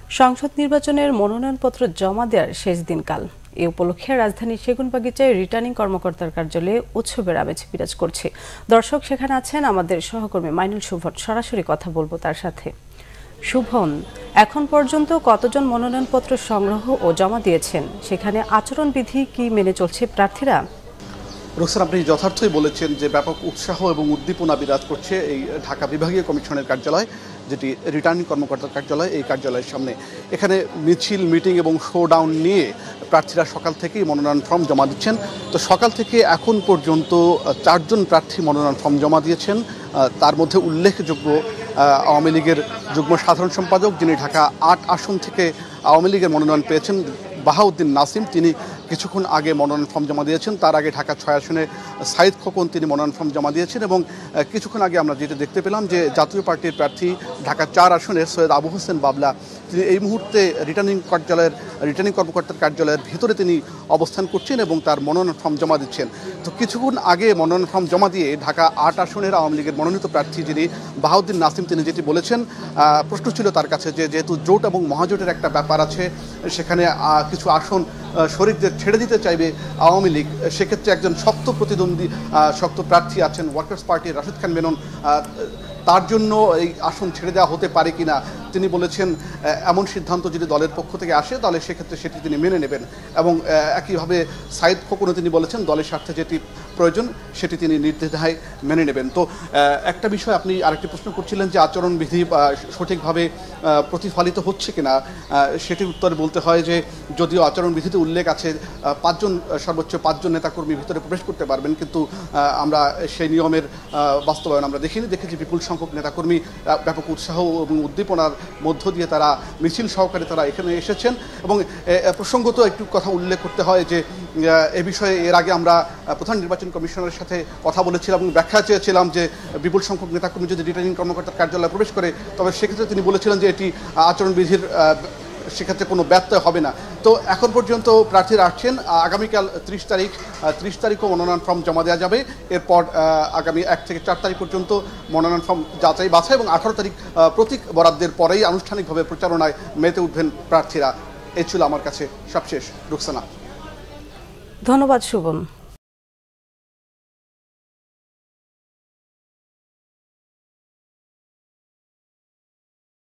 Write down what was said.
সংসদ নির্বাচনের মনোনয়নপত্র জমা দেওয়ার শেষ দিনকাল। এ উপলক্ষে রাজধানীর সেগুনবাগিচায় রিটার্নিং কর্মকর্তার কার্যালয়ে উৎসবের আমেজ বিরাজ করছে। দর্শক, সেখানে আছেন আমাদের সহকর্মী মাইনুল শুভন। সরাসরি কথা বলবো তার সাথে। শুভন, এখন পর্যন্ত কতজন মনোনয়নপত্র সংগ্রহ ও জমা দিয়েছেন? সেখানে আচরণবিধি কি মেনে চলছে প্রার্থীরা? রোকসান, আপনি যথার্থই বলেছেন যে ব্যাপক উৎসাহ এবং উদ্দীপনা বিরাজ করছে এই ঢাকা বিভাগীয় কমিশনের কার্যালয়, যেটি রিটার্নিং কর্মকর্তার কার্যালয়। এই কার্যালয়ের সামনে এখানে মিছিল, মিটিং এবং শোডাউন নিয়ে প্রার্থীরা সকাল থেকেই মনোনয়ন ফর্ম জমা দিচ্ছেন। তো সকাল থেকে এখন পর্যন্ত 4 জন প্রার্থী মনোনয়ন ফর্ম জমা দিয়েছেন। তার মধ্যে উল্লেখযোগ্য আওয়ামী লীগের যুগ্ম সাধারণ সম্পাদক, যিনি ঢাকা 8 আসন থেকে আওয়ামী লীগের মনোনয়ন পেয়েছেন, বাহাউদ্দিন নাসিম, তিনি কিছুক্ষণ আগে মনোনয়ন ফর্ম জমা দিয়েছেন। তার আগে ঢাকা 6 আসনে সাইদ খোকন, তিনি মনোনয়ন ফর্ম জমা দিয়েছেন। এবং কিছুক্ষণ আগে আমরা যেটা দেখতে পেলাম যে জাতীয় পার্টির প্রার্থী ঢাকা 4 আসনের সৈয়দ আবু হোসেন বাবলা, তিনি এই মুহূর্তে রিটার্নিং কর্মকর্তার কার্যালয়ের ভিতরে তিনি অবস্থান করছেন এবং তার মনোনয়ন ফর্ম জমা দিচ্ছেন। তো কিছুক্ষণ আগে মনোনয়ন ফর্ম জমা দিয়ে ঢাকা 8 আসনের আওয়ামী লীগের মনোনীত প্রার্থী যিনি বাহাউদ্দিন নাসিম, তিনি যেটি বলেছেন, প্রশ্ন ছিল তার কাছে যে যেহেতু জোট এবং মহাজোটের একটা ব্যাপার আছে, সেখানে কিছু আসন শরিকদের ছেড়ে দিতে চাইবে আওয়ামী লীগ, সেক্ষেত্রে একজন শক্ত প্রার্থী আছেন ওয়ার্কার্স পার্টির রাশিদ খান মেনন, তার জন্য এই আসন ছেড়ে দেওয়া হতে পারে কিনা তিনি বলেছেন এমন সিদ্ধান্ত যদি দলের পক্ষ থেকে আসে তাহলে সেক্ষেত্রে সেটি তিনি মেনে নেবেন। এবং একইভাবে সাইদ খোকনও তিনি বলেছেন দলের স্বার্থে যেটি প্রয়োজন সেটি তিনি নির্দ্বিধায় মেনে নেবেন। তো একটা বিষয় আপনি আরেকটি প্রশ্ন করছিলেন যে আচরণবিধি সঠিকভাবে প্রতিফলিত হচ্ছে কিনা, সেটির উত্তরে বলতে হয় যে যদিও আচরণবিধিতে উল্লেখ আছে সর্বোচ্চ 5 জন নেতাকর্মী ভিতরে প্রবেশ করতে পারবেন, কিন্তু আমরা সেই নিয়মের বাস্তবায়ন আমরা দেখেছি বিপুল সংখ্যক নেতাকর্মী ব্যাপক উৎসাহ এবং উদ্দীপনার মধ্য দিয়ে তারা মিছিল সহকারে তারা এখানে এসেছেন। এবং প্রসঙ্গত একটু কথা উল্লেখ করতে হয় যে এ বিষয়ে এর আগে আমরা প্রধান নির্বাচন কমিশনারের সাথে কথা বলেছিলাম এবং ব্যাখ্যা চেয়েছিলাম যে বিপুল সংখ্যক নেতাকর্মী যদি রিটার্নিং কর্মকর্তার কার্যালয়ে প্রবেশ করে তবে সেক্ষেত্রে তিনি বলেছিলেন যে এটি আচরণবিধির সেক্ষেত্রে কোনো ব্যত্যয় হবে না। তো এখন পর্যন্ত প্রার্থীরা আসছেন। আগামীকাল 30 তারিখও মনোনয়ন ফর্ম জমা দেওয়া যাবে। এরপর আগামী 1 থেকে 4 তারিখ পর্যন্ত মনোনয়ন ফর্ম যাচাই বাছাই এবং 18 তারিখ প্রতীক বরাদ্দের পরেই আনুষ্ঠানিকভাবে প্রচারণায় মেতে উঠবেন প্রার্থীরা। এই ছিল আমার কাছে সবশেষ। রুকসানা, ধন্যবাদ শুভন।